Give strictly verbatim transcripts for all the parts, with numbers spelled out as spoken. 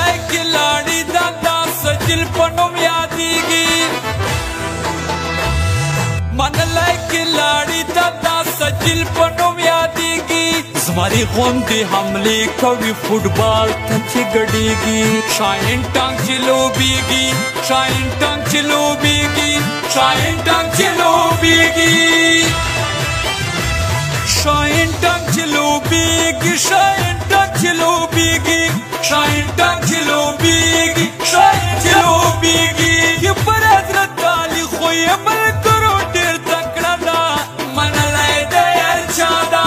منلای کلاړي دا دا سجل پنوم یادېږي منلای کلاړي دا دا سجل پنوم یادېږي زمری غوندې حملې کوي فوټبال ته چې ګډېږي شاهین ټانک چې لوبېږي شاهین ټانک چې لوبېږي شاهین ټانک چې لوبېږي شاهین ټانک چې لوبېږي شاهین ټانک چې لوبېږي شاهین ټانک چې لوبېږي شاهین چې لوبېږي یې پر حضرت علي خو یې ملګرو ډېر تکړه ده منلی دی هر چا ده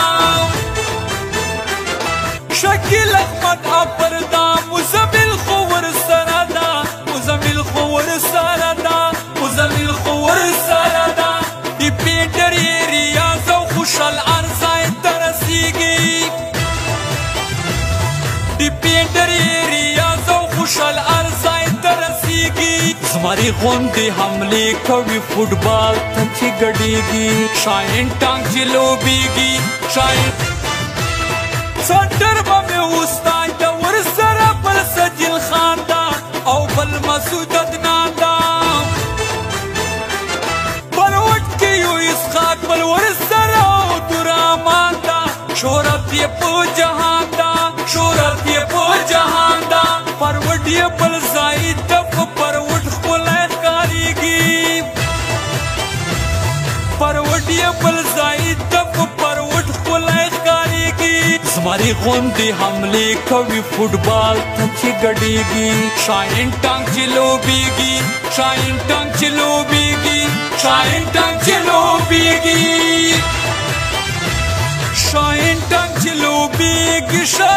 شکیل احمد اپردا مزمل خو ورسره ده مزمل خو ورسره ده مزمل خو ورسره ده ډیپینډر یې ریاض او خوشحال ارزای ته رسېږي ډیپینډر یې ریاض او خوشحال ارزای ته رسېږي زمری غوندې حملې کوي فوټبال ته چې ګډېږي شاهین ټانک چې لوبېږي شاهین سنټر به مې استاد ده ورسره بل سجل خان ده او بل مسعود عدنان ده بل وټ کې یو اسحاق بل ورسره او درامان ده شهرت یې په جهان ده شهرت یې په جهان ده پروټ یې بل ځای ده په پروټ ښکلی ښکارېږي پروټ یې بل ځای ده په پروټ ښکلی ښکارېږي زمری غوندې حملې کوي فوټبال ته چې ګډېږي شاهین ټانک چې لوبېږي شاهین ټانک چې لوبېږي شاهین ټانک چې لوبېږي شاهین ټانک چې لوبېږي